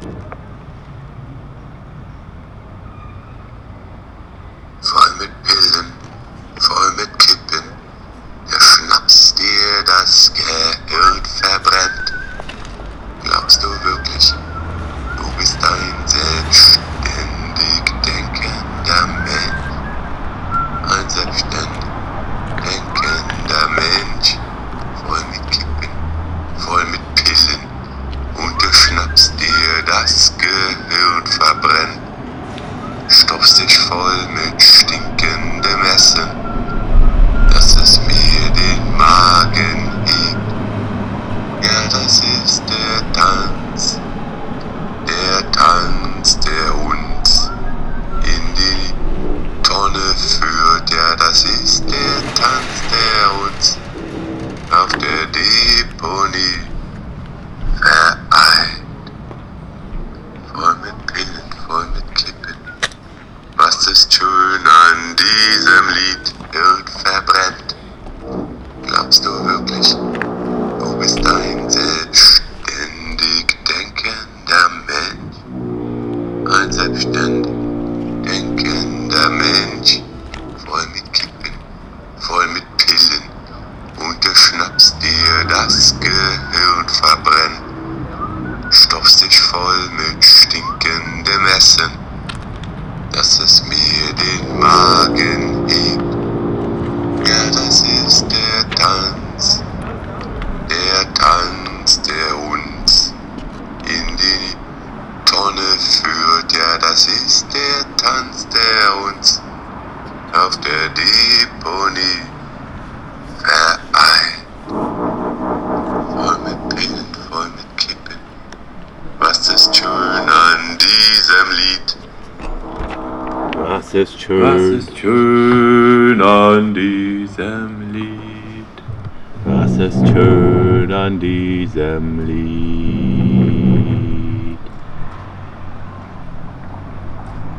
Voll mit Pillen, voll mit Kippen, der Schnaps dir das Gehirn verbrennt. Glaubst du wirklich, du bist ein selbstständig denkender Mensch? Ein selbstständig denkender Mensch, voll mit Kippen, voll mit Pillen und der Schnaps dir das Gehirn verbrennt. Stopfst dich voll mit stinkendem Essen, dass es mir den Magen hebt. Ja, das ist der Tanz, der uns in die Tonne führt. Ja, das ist der Tanz, der uns auf der Deponie vereint. Voll mit Pillen, voll mit Klippen. Was ist schön an diesem Lied? Hirn verbrennt. Glaubst du wirklich, du bist ein selbstständig denkender Mensch? Ein selbstständig denkender Mensch, voll mit Kippen, voll mit Pillen und der Schnaps dir das Gehirn verbrennt. Stopfst dich voll mit stinkendem Essen, dass es mir den Magen hebt. Ja, das ist der Tanz, der uns in die Tonne führt. Ja, das ist der Tanz, der uns auf der Deponie vereint. Voll mit Pillen, voll mit Kippen. Was ist schön an diesem Lied? Was ist schön an diesem Lied? Was ist schön an diesem Lied?